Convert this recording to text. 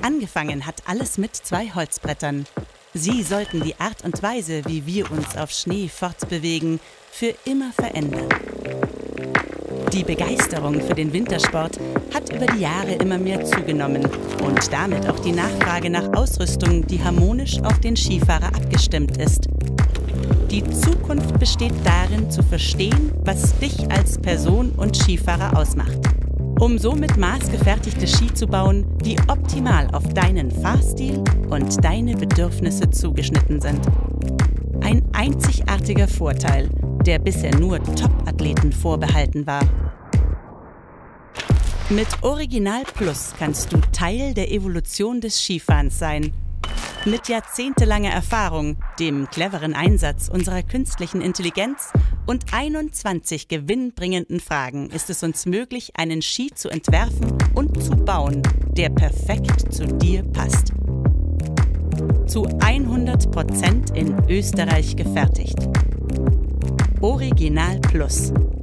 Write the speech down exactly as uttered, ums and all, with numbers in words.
Angefangen hat alles mit zwei Holzbrettern. Sie sollten die Art und Weise, wie wir uns auf Schnee fortbewegen, für immer verändern. Die Begeisterung für den Wintersport hat über die Jahre immer mehr zugenommen und damit auch die Nachfrage nach Ausrüstung, die harmonisch auf den Skifahrer abgestimmt ist. Die Zukunft besteht darin, zu verstehen, was dich als Person und Skifahrer ausmacht, um somit maßgefertigte Ski zu bauen, die optimal auf deinen Fahrstil und deine Bedürfnisse zugeschnitten sind. Ein einzigartiger Vorteil, der bisher nur Top-Athleten vorbehalten war. Mit Original Plus kannst du Teil der Evolution des Skifahrens sein. Mit jahrzehntelanger Erfahrung, dem cleveren Einsatz unserer künstlichen Intelligenz und einundzwanzig gewinnbringenden Fragen ist es uns möglich, einen Ski zu entwerfen und zu bauen, der perfekt zu dir passt. Zu hundert Prozent in Österreich gefertigt. Original Plus.